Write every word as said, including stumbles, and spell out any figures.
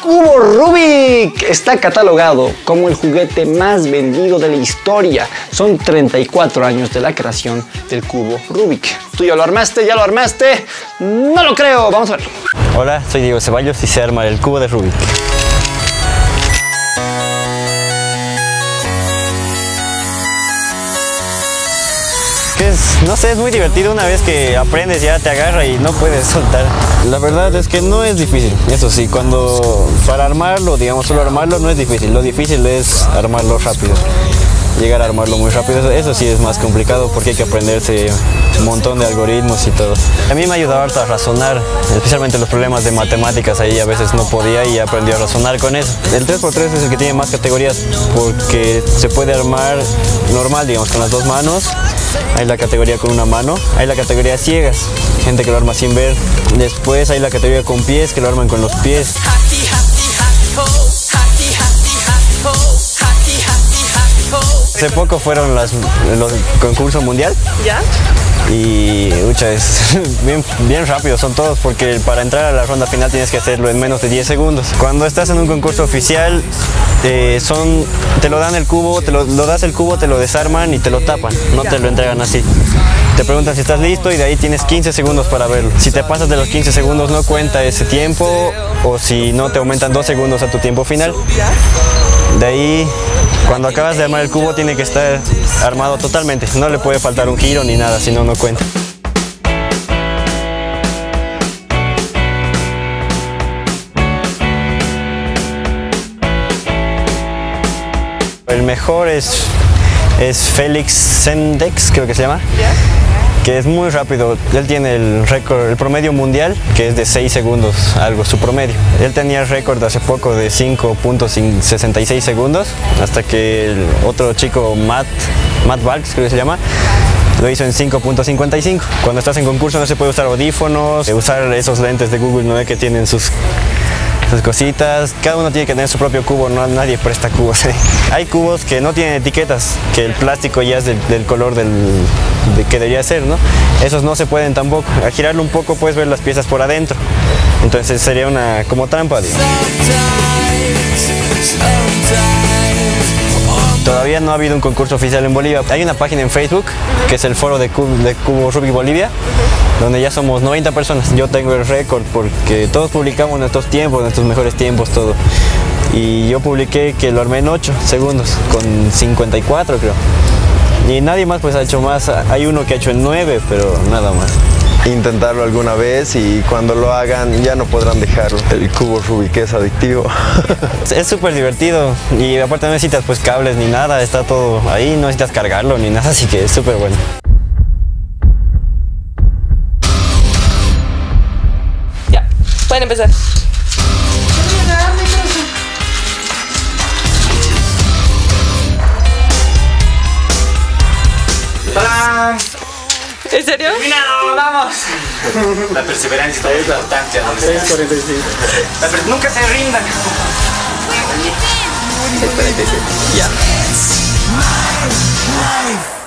Cubo Rubik está catalogado como el juguete más vendido de la historia. Son treinta y cuatro años de la creación del cubo Rubik. ¿Tú ya lo armaste? ¿Ya lo armaste? No lo creo. Vamos a ver. Hola, soy Diego Ceballos y sé armar el cubo de Rubik. Es, no sé, es muy divertido. Una vez que aprendes ya te agarra y no puedes soltar. La verdad es que no es difícil, eso sí, cuando para armarlo, digamos solo armarlo no es difícil, lo difícil es armarlo rápido. Llegar a armarlo muy rápido, eso sí es más complicado porque hay que aprenderse un montón de algoritmos y todo. A mí me ha ayudado harto a razonar, especialmente los problemas de matemáticas, ahí a veces no podía y aprendí a razonar con eso. El tres por tres es el que tiene más categorías porque se puede armar normal, digamos, con las dos manos. Hay la categoría con una mano, hay la categoría ciegas, gente que lo arma sin ver. Después hay la categoría con pies, que lo arman con los pies. Hace poco fueron las, los concursos mundial. ¿Ya? Y ucha, es bien, bien rápido son todos porque para entrar a la ronda final tienes que hacerlo en menos de diez segundos. Cuando estás en un concurso oficial, eh, son, te lo dan el cubo, te lo, lo das el cubo, te lo desarman y te lo tapan, no te lo entregan así. Te preguntan si estás listo y de ahí tienes quince segundos para verlo. Si te pasas de los quince segundos no cuenta ese tiempo, o si no te aumentan dos segundos a tu tiempo final. De ahí, cuando acabas de armar el cubo tiene que estar armado totalmente, no le puede faltar un giro ni nada, si no, no cuenta. El mejor es, es Félix Sendex, creo que se llama. Que es muy rápido. Él tiene el récord, el promedio mundial, que es de seis segundos, algo, su promedio. Él tenía el récord hace poco de cinco punto sesenta y seis segundos, hasta que el otro chico, Matt, Matt Valks, creo que se llama, lo hizo en cinco punto cincuenta y cinco. Cuando estás en concurso no se puede usar audífonos, usar esos lentes de Google, ¿no? Que tienen sus... sus cositas, cada uno tiene que tener su propio cubo, no, nadie presta cubos. ¿eh? Hay cubos que no tienen etiquetas, que el plástico ya es del, del color del, de, que debería ser, ¿no? Esos no se pueden tampoco. Al girarlo un poco puedes ver las piezas por adentro, entonces sería una como trampa, digamos. Todavía no ha habido un concurso oficial en Bolivia. Hay una página en Facebook, que es el foro de Cubo, de Cubo Rubik Bolivia, donde ya somos noventa personas. Yo tengo el récord porque todos publicamos nuestros tiempos, nuestros mejores tiempos, todo. Y yo publiqué que lo armé en ocho segundos, con cincuenta y cuatro creo. Y nadie más pues ha hecho más. Hay uno que ha hecho en nueve, pero nada más. Intentarlo alguna vez y cuando lo hagan ya no podrán dejarlo. El cubo Rubik es adictivo. Es súper divertido y aparte no necesitas pues cables ni nada, está todo ahí, no necesitas cargarlo ni nada, así que es súper bueno. Ya, pueden empezar. ¡Hola! ¿En serio? ¡Terminado! ¡Vamos! La perseverancia es la importancia. tres cuarenta y cinco. Nunca se rindan. seis cuarenta y siete. Ya.